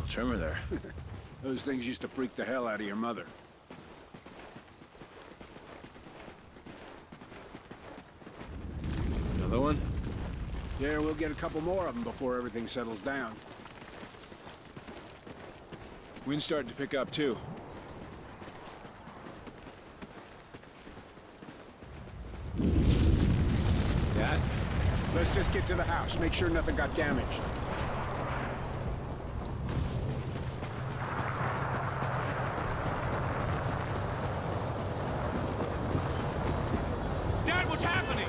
trimmer there. Those things used to freak the hell out of your mother. Another one? Yeah, we'll get a couple more of them before everything settles down. Wind's starting to pick up, too. Dad? Let's just get to the house. Make sure nothing got damaged. Dad, what's happening?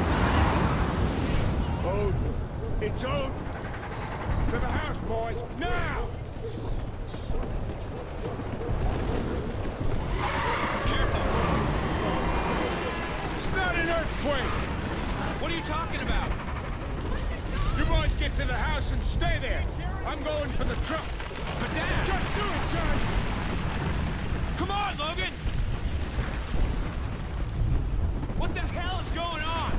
Odin. It's Odin. To the house, boys. Now! Careful! It's not an earthquake! What are you talking about? You boys get to the house and stay there. I'm going for the truck. But Dad! Just do it, son! Come on, Logan! What the hell is going on?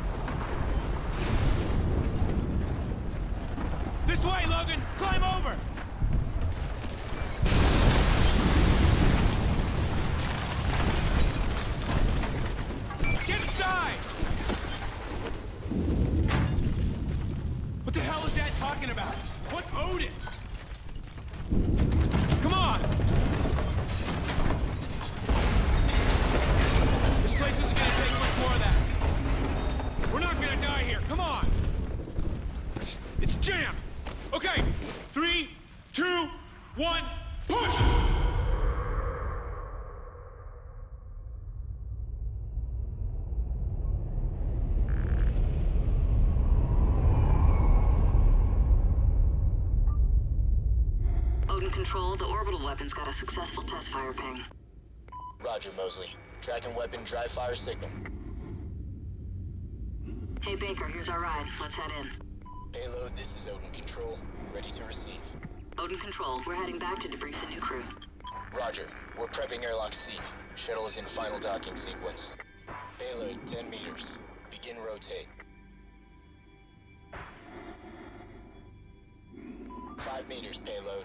This way, Logan! Climb over! Get inside! What the hell is Dad talking about? What's Odin? Come on! This place isn't gonna take much more of that. We're not gonna die here. Come on! It's jammed! Okay, 3, 2, 1, push! Odin Control, the orbital weapon's got a successful test fire ping. Roger, Mosley. Tracking weapon, dry fire signal. Hey Baker, here's our ride. Let's head in. Payload, this is Odin Control. Ready to receive. Odin Control, we're heading back to debrief the new crew. Roger. We're prepping airlock C. Shuttle is in final docking sequence. Payload, 10 meters. Begin rotate. 5 meters, payload.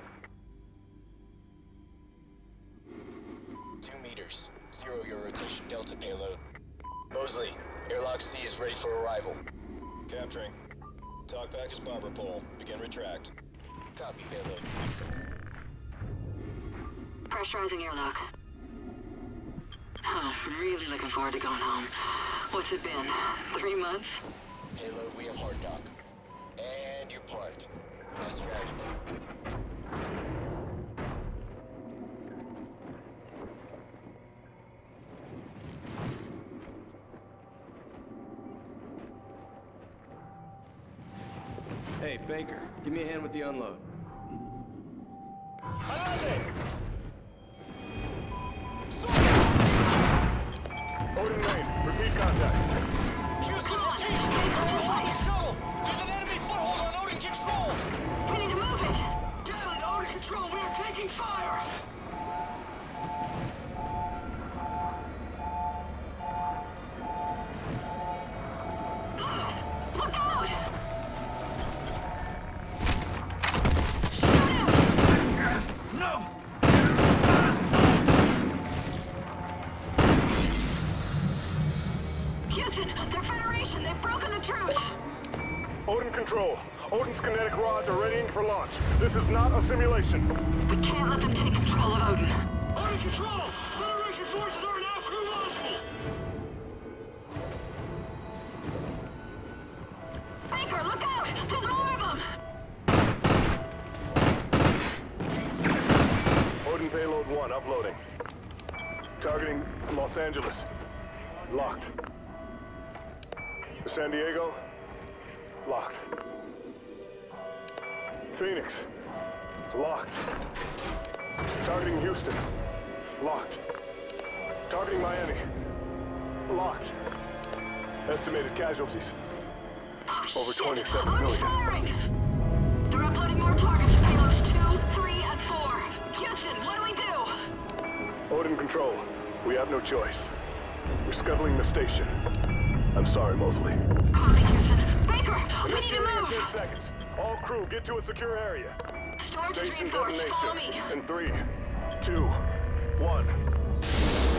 2 meters. 0 your rotation delta, payload. Mosley, airlock C is ready for arrival. Capturing. Talkback is bomber pole. Begin retract. Copy, payload. Pressurizing airlock. Oh, really looking forward to going home. What's it been? 3 months? Payload, we have hard dock. And your part. Nice dragging. Hey, Baker, give me a hand with the unload. Odin Main, repeat contact. Houston, repeat! Shuttle! There's an enemy foothold on Odin Control! We need to move it! Down, Odin Control, we are taking fire! Look out! No! Houston, they're Federation! They've broken the truce! Odin Control, Odin's kinetic rods are readying for launch. This is not a simulation. We can't let them take control of Odin. Odin Control! Federation forces are now crew launchable! Baker, look out! There's more of them! Odin Payload 1 uploading. Targeting Los Angeles. Locked. San Diego. Locked. Phoenix. Locked. Targeting Houston. Locked. Targeting Miami. Locked. Estimated casualties. Oh, Over shit. 27 Odin's million. firing! They're uploading more targets to payloads 2, 3, and 4. Houston, what do we do? Odin Control, we have no choice. We're scuttling the station. I'm sorry, Mosley. Copy, Houston. Baker, we need to Initiating in move! 10 seconds. All crew, get to a secure area. Storage is Station reinforced. Follow me. detonation. In 3, 2, 1.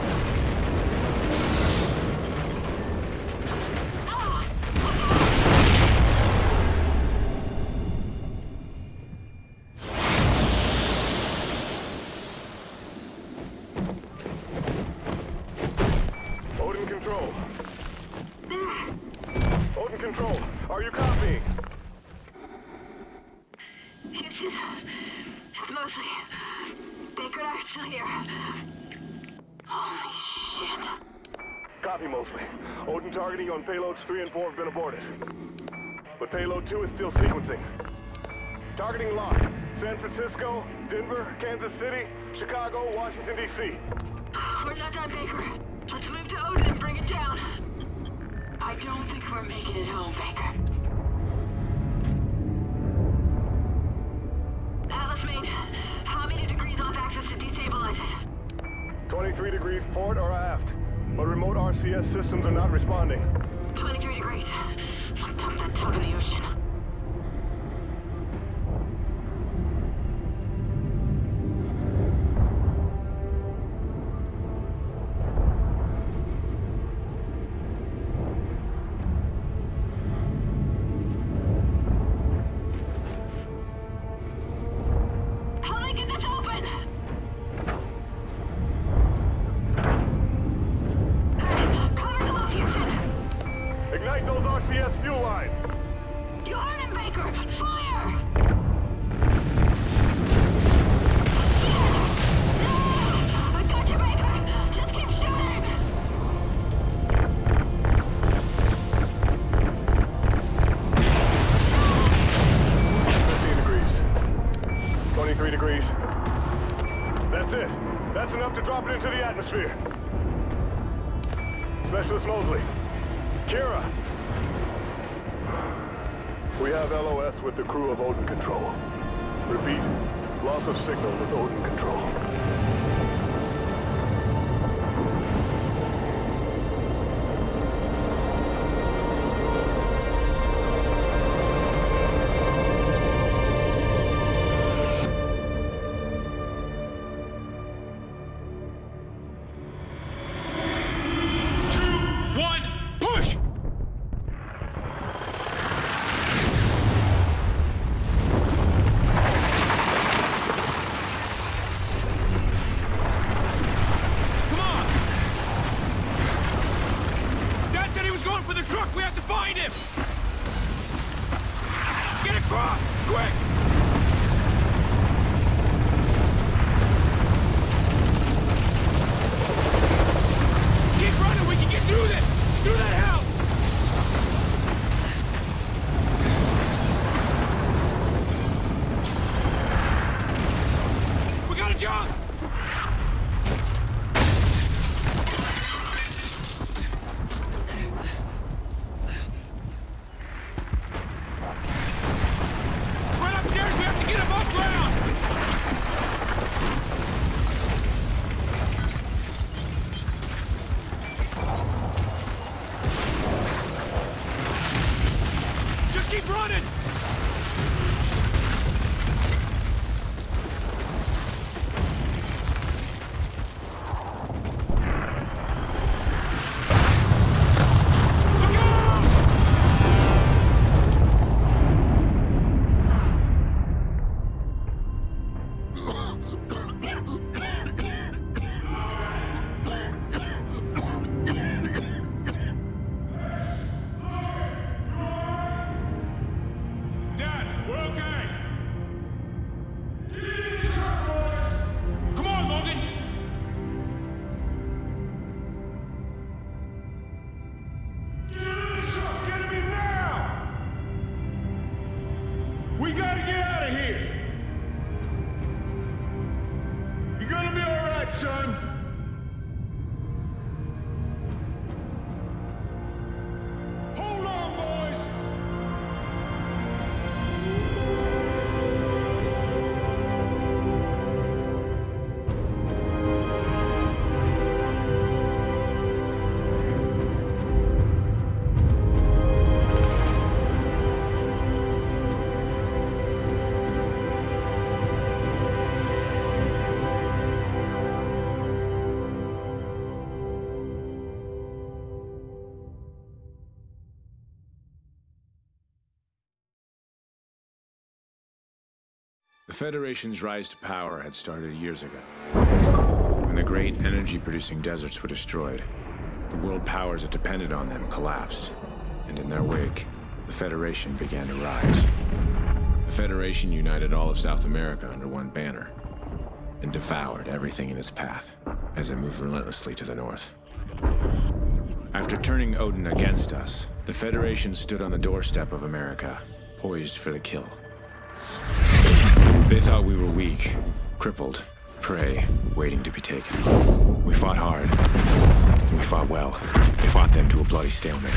Odin Control. Odin Control, are you copying? Houston, it's Mosley. Baker and I are still here. Holy shit. Copy, Mosley. Odin targeting on payloads 3 and 4 have been aborted. But payload 2 is still sequencing. Targeting locked. San Francisco, Denver, Kansas City, Chicago, Washington, D.C. We're not done, Baker. Let's move to Odin and bring it down. I don't think we're making it home, Baker. Atlas Main, how many degrees off axis to destabilize it? 23 degrees port or aft. But remote RCS systems are not responding. 23 degrees. I'll dump that tug in the ocean. How do I get this open? Cover's off, Houston. Ignite those RCS fuel lines. You heard him, Baker! Fire! I got you, Baker! Just keep shooting! 15 degrees. 23 degrees. That's it. That's enough to drop it into the atmosphere. Specialist Mosley. Kira. We have LOS with the crew of Odin Control. Repeat, loss of signal with Odin Control. Push! Come on! Dad said he was going for the truck! We have to find him! Get across! Quick! Keep running! We can get through this! Through that house! We got a job! Right upstairs! We have to get above ground! Just keep running! Look out! The Federation's rise to power had started years ago. When the great energy-producing deserts were destroyed, the world powers that depended on them collapsed, and in their wake, the Federation began to rise. The Federation united all of South America under one banner, and devoured everything in its path as it moved relentlessly to the north. After turning Odin against us, the Federation stood on the doorstep of America, poised for the kill. They thought we were weak, crippled, prey, waiting to be taken. We fought hard. We fought well. We fought them to a bloody stalemate.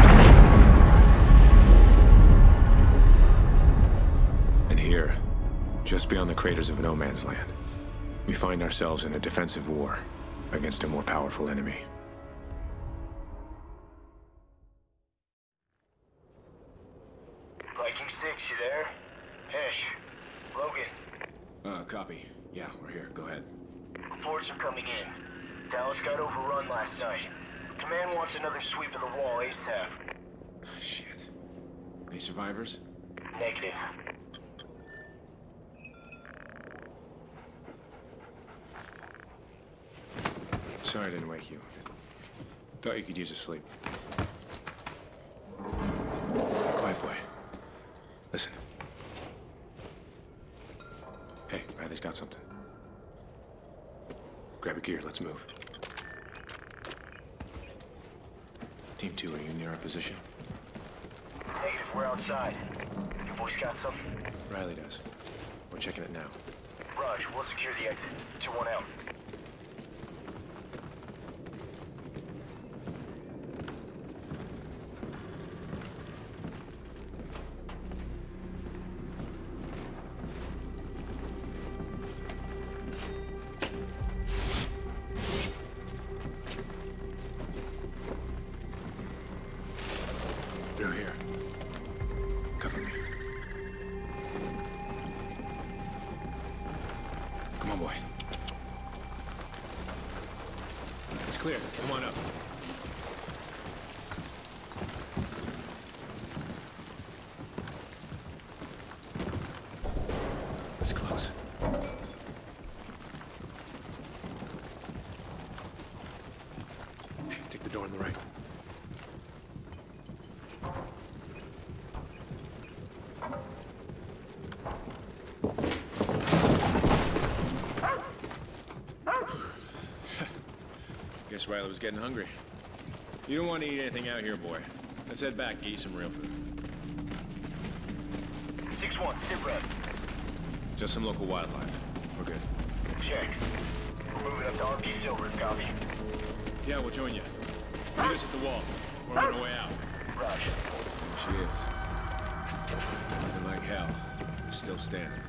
And here, just beyond the craters of No Man's Land, we find ourselves in a defensive war against a more powerful enemy. Viking 6, you there? Hesh. Logan. Copy. Yeah, we're here. Go ahead. Reports are coming in. Dallas got overrun last night. Command wants another sweep of the wall ASAP. Shit. Any survivors? Negative. Sorry I didn't wake you. Thought you could use a sleep. Quiet boy. Listen. Hey, Riley's got something. Grab your gear, let's move. Team 2, are you near our position? Negative, we're outside. Your boys got something? Riley does. We're checking it now. Raj, we'll secure the exit. 2-1 out. Through here. Cover me. Come on, boy. It's clear. Come on up. It's close. Hey, take the door on the right. Guess Riley was getting hungry. You don't want to eat anything out here, boy. Let's head back and get you some real food. 6-1, sit rep. Just some local wildlife. We're good. Check. We're moving up to RP Silver, copy. Yeah, we'll join you. Meet us at the wall. We're on our way out. Raj. She is. Looking like hell. Still standing.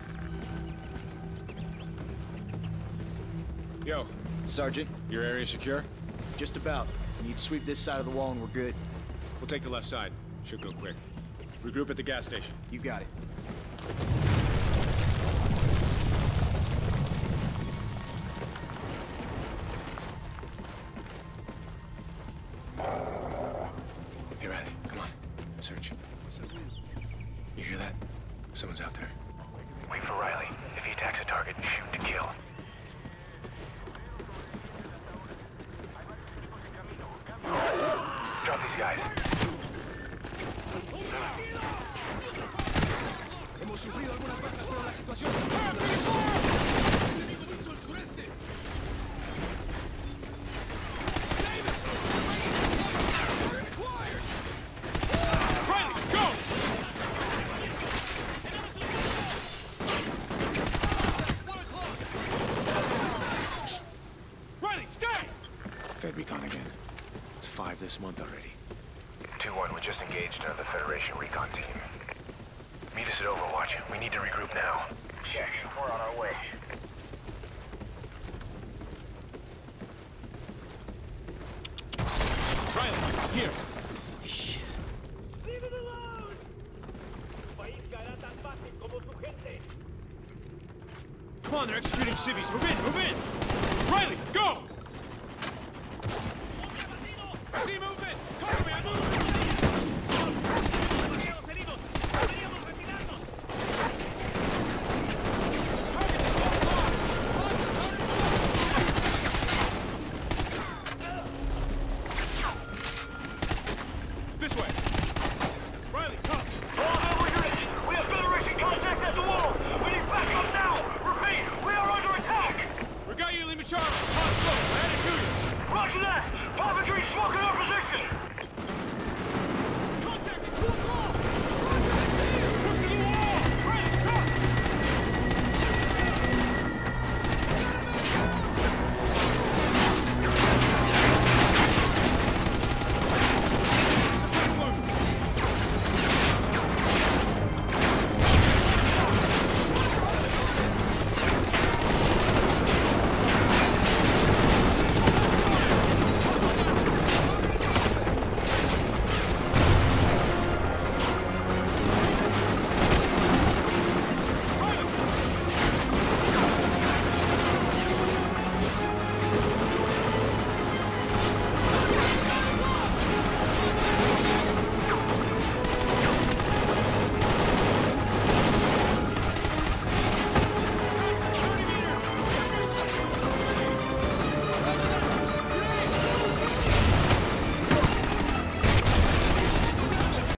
Yo, Sergeant, your area secure? just about. Need to sweep this side of the wall and we're good. We'll take the left side. Should go quick. Regroup at the gas station. You got it. Hey, Riley, come on. Search. You hear that? Someone's out there. Wait for Riley. If he attacks a target, shoot to kill. Drop these guys. Hemos sufrido algunas bajas, pero la situación... Riley, go! Riley, stay! Fed recon again. It's 5 this month already. 2-1, we just engaged another Federation recon team. Meet us at Overwatch. We need to regroup now. Check. We're on our way. Riley, here. Shit. Leave it alone! Su país caerá tan fácil como su gente. Come on, they're executing civvies. Move in, move in! Riley, go! I see him